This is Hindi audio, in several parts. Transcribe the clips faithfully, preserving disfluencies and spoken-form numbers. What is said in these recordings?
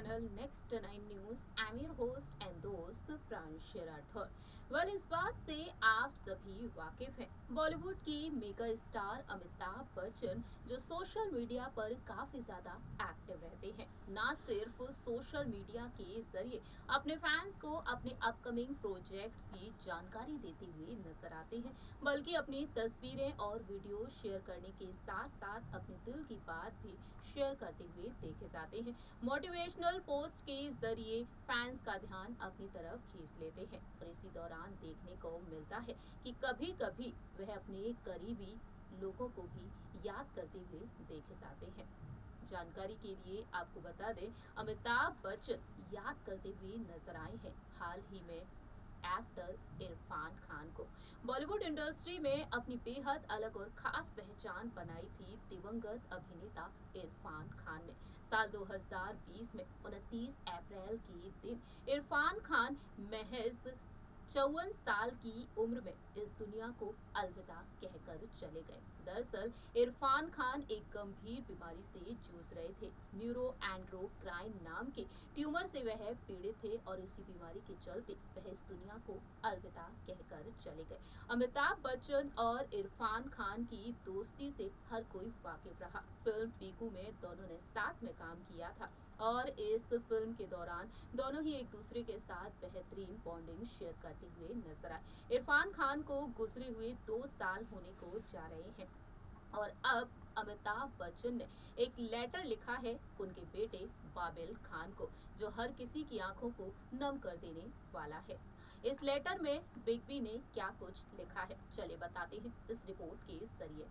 Channel next nine news. I am your host and दोस्त प्रांशु राठौर। वेल, इस बात से आप सभी वाकिफ हैं, बॉलीवुड की मेगा स्टार अमिताभ बच्चन जो सोशल मीडिया पर काफी ज्यादा एक्टिव रहते हैं, ना सिर्फ सोशल मीडिया के जरिए अपने फैंस को अपने अपकमिंग प्रोजेक्ट्स की जानकारी देते हुए नजर आते हैं, बल्कि अपनी तस्वीरें और वीडियो शेयर करने के साथ साथ अपने दिल की बात भी शेयर करते हुए देखे जाते हैं। मोटिवेशनल पोस्ट के जरिए फैंस का ध्यान अपनी तरफ खींच लेते हैं और इसी दौरान देखने को मिलता है कि कभी कभी वह अपने करीबी लोगों को भी याद करते हुए देखे जाते हैं। जानकारी के लिए आपको बता दें, अमिताभ बच्चन याद करते हुए नजर आए हैं हाल ही में एक्टर इरफान खान को। बॉलीवुड इंडस्ट्री में अपनी बेहद अलग और खास पहचान बनाई थी दिवंगत अभिनेता इरफान खान ने। साल दो हज़ार बीस में उनतीस अप्रैल के दिन इरफान खान महज चौवन साल की उम्र में इस दुनिया को अलविदा कहकर चले गए। दरअसल इरफान खान एक गंभीर बीमारी से जूझ रहे थे। न्यूरो एंड्रोक्राइन नाम के ट्यूमर से वह पीड़ित थे और इसी बीमारी के चलते वह इस दुनिया को अलविदा कहकर चले गए। अमिताभ बच्चन और इरफान खान की दोस्ती से हर कोई वाकिफ रहा। फिल्म पीकू में दोनों ने साथ में काम किया था और इस फिल्म के दौरान दोनों ही एक दूसरे के साथ बेहतरीन बॉन्डिंग शेयर करते हुए नजर आए। इरफान खान को गुजरे हुए दो साल होने को जा रहे हैं और अब अमिताभ बच्चन ने एक लेटर लिखा है उनके बेटे बाबिल खान को, जो हर किसी की आंखों को नम कर देने वाला है। इस लेटर में बिग बी ने क्या कुछ लिखा है, चले बताते हैं इस रिपोर्ट के जरिए।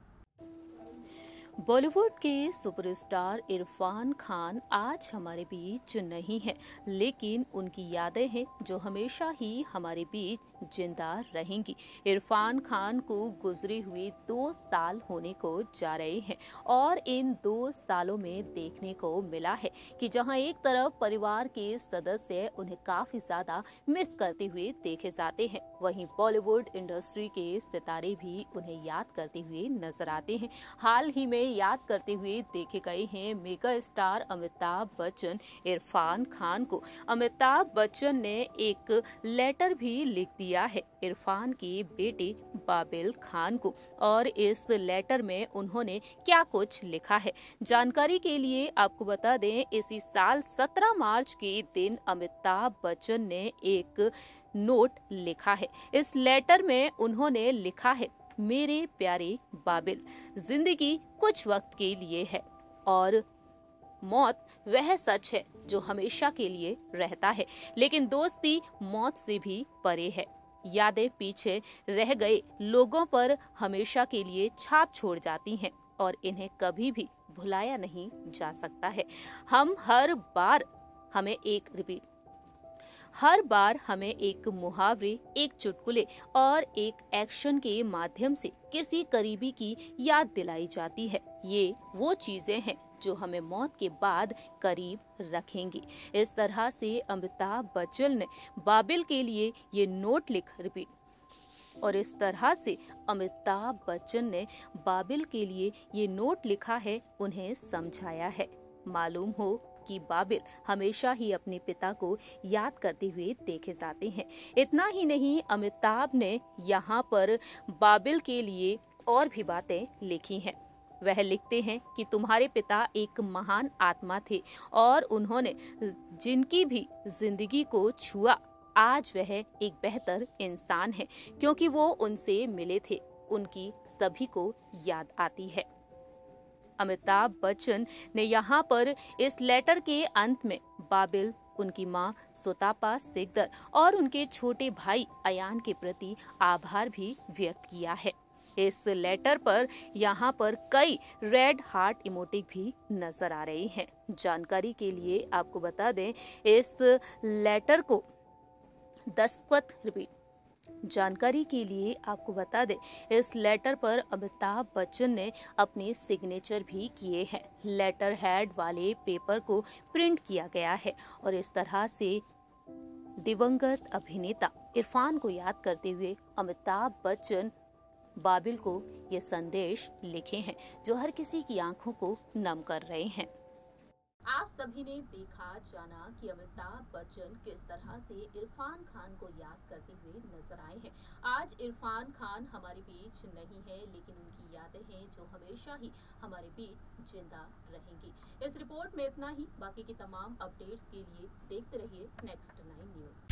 बॉलीवुड के सुपरस्टार इरफान खान आज हमारे बीच नहीं है, लेकिन उनकी यादें हैं जो हमेशा ही हमारे बीच जिंदा रहेंगी। इरफान खान को गुजरे हुए दो साल होने को जा रहे हैं और इन दो सालों में देखने को मिला है कि जहां एक तरफ परिवार के सदस्य उन्हें काफी ज्यादा मिस करते हुए देखे जाते हैं, वहीं बॉलीवुड इंडस्ट्री के सितारे भी उन्हें याद करते हुए नजर आते हैं। हाल ही में याद करते हुए देखे गए हैं मेगा स्टार अमिताभ बच्चन इरफान खान को। अमिताभ बच्चन ने एक लेटर भी लिख दिया है इरफान के बेटे बाबिल खान को और इस लेटर में उन्होंने क्या कुछ लिखा है, जानकारी के लिए आपको बता दें, इसी साल सत्रह मार्च के दिन अमिताभ बच्चन ने एक नोट लिखा है। इस लेटर में उन्होंने लिखा है, मेरे प्यारे बाबिल, जिंदगी कुछ वक्त के लिए है और मौत वह सच है जो हमेशा के लिए रहता है, लेकिन दोस्ती मौत से भी परे है। यादें पीछे रह गए लोगों पर हमेशा के लिए छाप छोड़ जाती हैं और इन्हें कभी भी भुलाया नहीं जा सकता है। हम हर बार हमें एक रिपीट हर बार हमें एक मुहावरे, एक चुटकुले और एक एक्शन के माध्यम से किसी करीबी की याद दिलाई जाती है। ये वो चीजें हैं जो हमें मौत के बाद करीब रखेंगी। इस तरह से अमिताभ बच्चन ने बाबिल के लिए ये नोट लिख रिपीट और इस तरह से अमिताभ बच्चन ने बाबिल के लिए ये नोट लिखा है, उन्हें समझाया है। मालूम हो कि बाबिल हमेशा ही अपने पिता को याद करते हुए देखे जाते हैं। इतना ही नहीं, अमिताभ ने यहाँ पर बाबिल के लिए और भी बातें लिखी हैं। वह लिखते हैं कि तुम्हारे पिता एक महान आत्मा थे और उन्होंने जिनकी भी जिंदगी को छुआ, आज वह एक बेहतर इंसान है क्योंकि वो उनसे मिले थे। उनकी सभी को याद आती है। अमिताभ बच्चन ने यहाँ पर इस लेटर के अंत में बाबिल, उनकी मां सुतापा सिकदर और उनके छोटे भाई अयान के प्रति आभार भी व्यक्त किया है। इस लेटर पर यहाँ पर कई रेड हार्ट इमोटिक भी नजर आ रहे हैं। जानकारी के लिए आपको बता दें, इस लेटर को दस्तखत रिपीट जानकारी के लिए आपको बता दें, इस लेटर पर अमिताभ बच्चन ने अपने सिग्नेचर भी किए हैं। लेटर हेड वाले पेपर को प्रिंट किया गया है और इस तरह से दिवंगत अभिनेता इरफान को याद करते हुए अमिताभ बच्चन बाबिल को ये संदेश लिखे हैं जो हर किसी की आंखों को नम कर रहे हैं। आप सभी ने देखा जाना कि अमिताभ बच्चन किस तरह से इरफान खान को याद करते हुए नजर आए हैं। आज इरफान खान हमारे बीच नहीं है, लेकिन उनकी यादें हैं जो हमेशा ही हमारे बीच जिंदा रहेंगी। इस रिपोर्ट में इतना ही। बाकी की तमाम अपडेट्स के लिए देखते रहिए नेक्स्ट नाइन न्यूज।